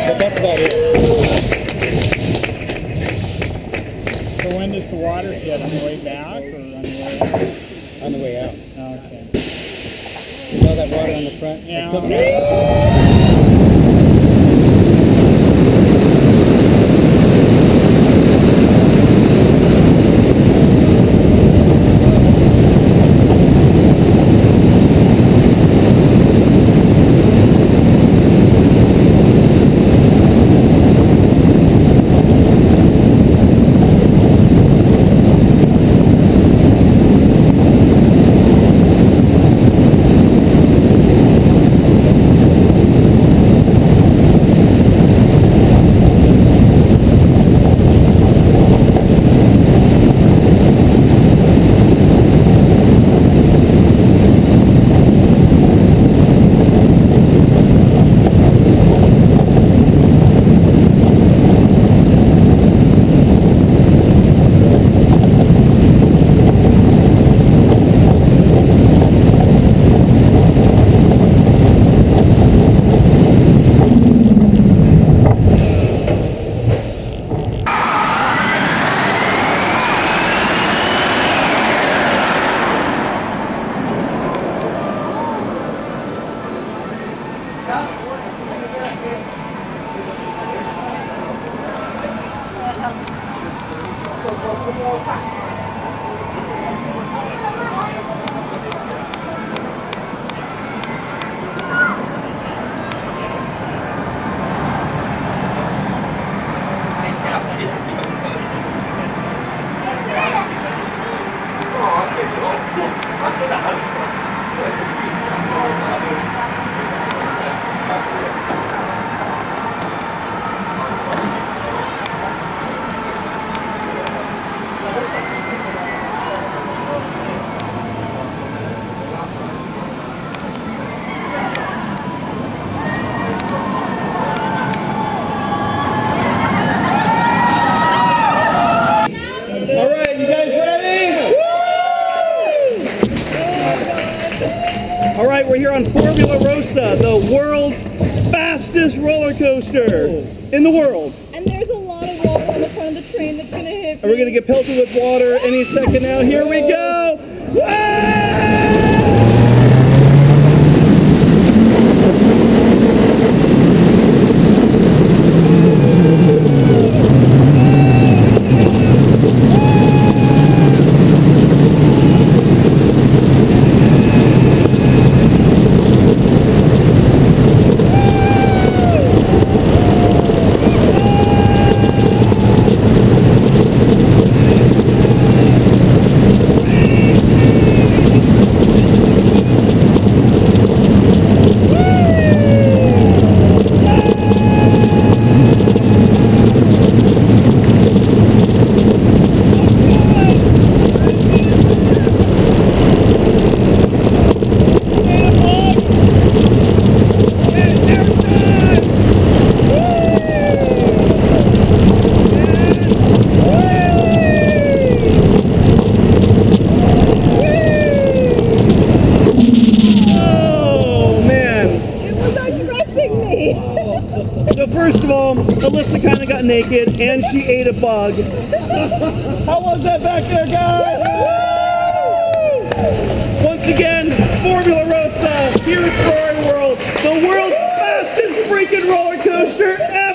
But that's about it. So when does the water hit? On the way back or on the way out? On the way out. Okay. You all that water on the front? Yeah. It's coming out. All right, we're here on Formula Rossa, the world's fastest roller coaster in the world. And there's a lot of water on the front of the train that's going to hit me. And we're going to get pelted with water any second now. Here we go! So first of all, Alyssa kind of got naked and she ate a bug. How was that back there, guys? Once again, Formula Rossa here at Ferrari World, the world's fastest freaking roller coaster ever.